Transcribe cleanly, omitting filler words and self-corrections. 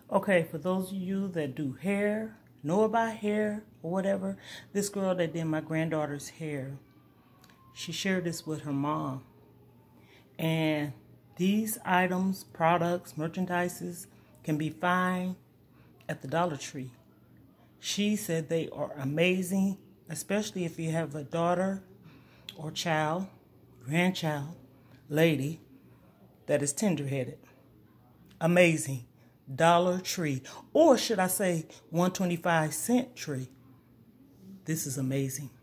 Okay, for those of you that do hair, know about hair or whatever, this girl that did my granddaughter's hair, she shared this with her mom. And these items, products, merchandises can be found at the Dollar Tree. She said they are amazing, especially if you have a daughter or child, grandchild, lady that is tender-headed. Amazing. Dollar Tree, or should I say 125-cent tree. This is amazing.